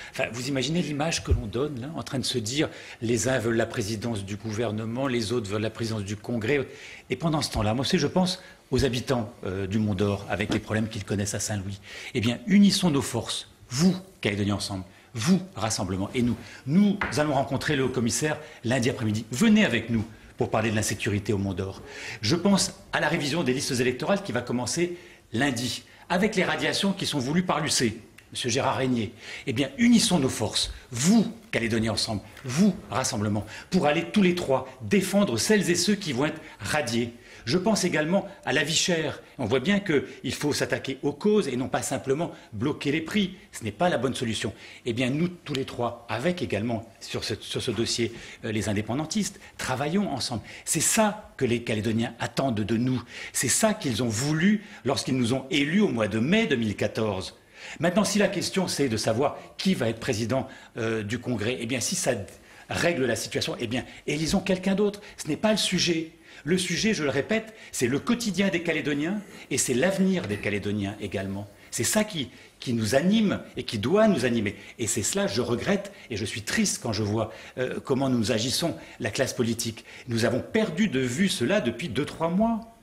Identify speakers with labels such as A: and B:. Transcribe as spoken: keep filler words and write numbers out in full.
A: Enfin, vous imaginez l'image que l'on donne, là, en train de se dire les uns veulent la présidence du gouvernement, les autres veulent la présidence du Congrès. Et pendant ce temps-là, moi aussi, je pense aux habitants euh, du Mont d'Or, avec les problèmes qu'ils connaissent à Saint-Louis. Eh bien, unissons nos forces, vous, Calédonie Ensemble, vous, Rassemblement, et nous. Nous allons rencontrer le haut-commissaire lundi après-midi. Venez avec nous pour parler de l'insécurité au Mont d'Or. Je pense à la révision des listes électorales qui va commencer lundi, avec les radiations qui sont voulues par l'U C. Monsieur Gérard Régnier, eh bien, unissons nos forces, vous, Calédonie Ensemble, vous, Rassemblement, pour aller tous les trois défendre celles et ceux qui vont être radiés. Je pense également à la vie chère. On voit bien qu'il faut s'attaquer aux causes et non pas simplement bloquer les prix. Ce n'est pas la bonne solution. Eh bien, nous, tous les trois, avec également sur ce, sur ce dossier euh, les indépendantistes, travaillons ensemble. C'est ça que les Calédoniens attendent de nous. C'est ça qu'ils ont voulu lorsqu'ils nous ont élus au mois de mai deux mille quatorze. Maintenant, si la question c'est de savoir qui va être président euh, du Congrès, eh bien, si ça règle la situation, eh bien, élisons quelqu'un d'autre. Ce n'est pas le sujet. Le sujet, je le répète, c'est le quotidien des Calédoniens et c'est l'avenir des Calédoniens également. C'est ça qui, qui nous anime et qui doit nous animer. Et c'est cela, je regrette et je suis triste quand je vois euh, comment nous agissons, la classe politique. Nous avons perdu de vue cela depuis deux, trois mois.